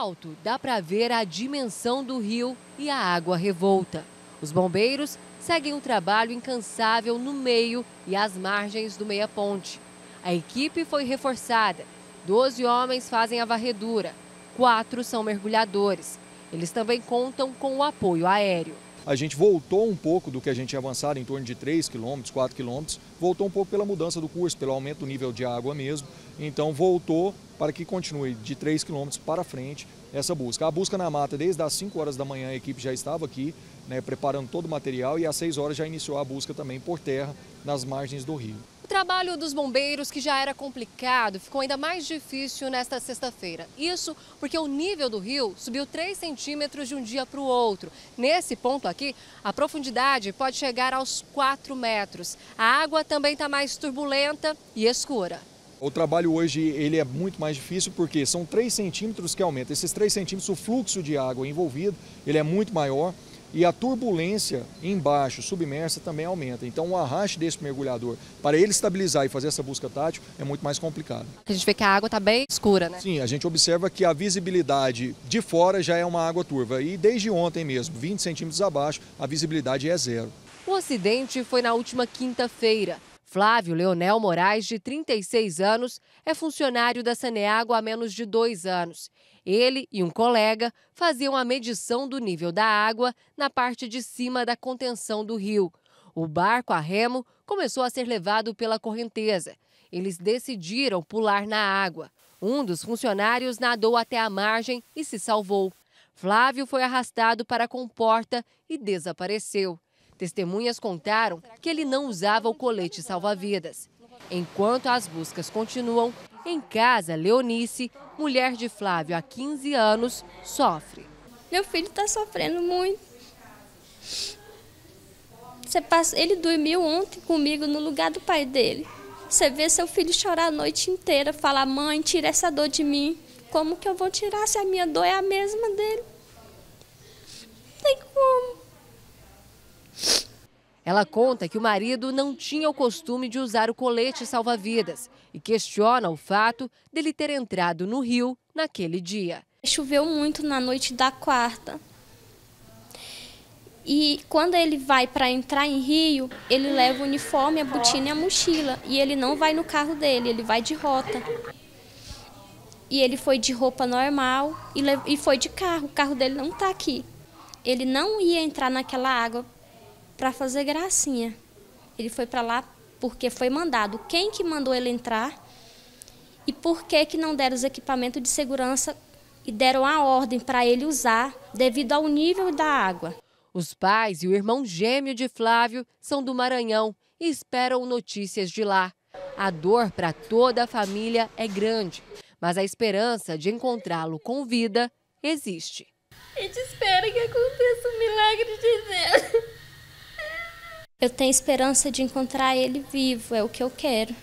alto, dá para ver a dimensão do rio e a água revolta. Os bombeiros seguem um trabalho incansável no meio e às margens do meia-ponte. A equipe foi reforçada. 12 homens fazem a varredura, 4 são mergulhadores. Eles também contam com o apoio aéreo. A gente voltou um pouco do que a gente tinha avançado, em torno de 3 quilômetros, 4 quilômetros, voltou um pouco pela mudança do curso, pelo aumento do nível de água mesmo. Então voltou para que continue de 3 quilômetros para frente essa busca. A busca na mata, desde as 5 horas da manhã, a equipe já estava aqui, preparando todo o material, e às 6 horas já iniciou a busca também por terra nas margens do rio. O trabalho dos bombeiros, que já era complicado, ficou ainda mais difícil nesta sexta-feira. Isso porque o nível do rio subiu 3 centímetros de um dia para o outro. Nesse ponto aqui, a profundidade pode chegar aos 4 metros. A água também está mais turbulenta e escura. O trabalho hoje ele é muito mais difícil porque são 3 centímetros que aumenta. Esses 3 centímetros, o fluxo de água envolvido ele é muito maior. E a turbulência embaixo, submersa, também aumenta. Então o arraste desse mergulhador, para ele estabilizar e fazer essa busca tátil, é muito mais complicado. A gente vê que a água está bem escura, né? Sim, a gente observa que a visibilidade de fora já é uma água turva. E desde ontem mesmo, 20 centímetros abaixo, a visibilidade é zero. O acidente foi na última quinta-feira. Flávio Leonel Moraes, de 36 anos, é funcionário da Saneágua há menos de 2 anos. Ele e um colega faziam a medição do nível da água na parte de cima da contenção do rio. O barco a remo começou a ser levado pela correnteza. Eles decidiram pular na água. Um dos funcionários nadou até a margem e se salvou. Flávio foi arrastado para a comporta e desapareceu. Testemunhas contaram que ele não usava o colete salva-vidas. Enquanto as buscas continuam, em casa, Leonice, mulher de Flávio há 15 anos, sofre. Meu filho está sofrendo muito. Ele dormiu ontem comigo no lugar do pai dele. Você vê seu filho chorar a noite inteira, falar: mãe, tira essa dor de mim. Como que eu vou tirar se a minha dor é a mesma dele? Não tem como. Ela conta que o marido não tinha o costume de usar o colete salva-vidas e questiona o fato dele ter entrado no rio naquele dia. Choveu muito na noite da quarta. E quando ele vai para entrar em rio, ele leva o uniforme, a botina e a mochila. E ele não vai no carro dele, ele vai de rota. E ele foi de roupa normal e foi de carro. O carro dele não está aqui. Ele não ia entrar naquela água para fazer gracinha. Ele foi para lá porque foi mandado. Quem que mandou ele entrar e por que não deram os equipamentos de segurança e deram a ordem para ele usar devido ao nível da água. Os pais e o irmão gêmeo de Flávio são do Maranhão e esperam notícias de lá. A dor para toda a família é grande, mas a esperança de encontrá-lo com vida existe. A gente espera que aconteça um milagre de Deus. Eu tenho esperança de encontrar ele vivo, é o que eu quero.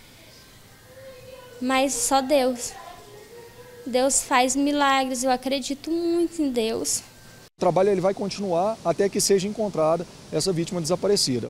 Mas só Deus. Deus faz milagres, eu acredito muito em Deus. O trabalho ele vai continuar até que seja encontrada essa vítima desaparecida.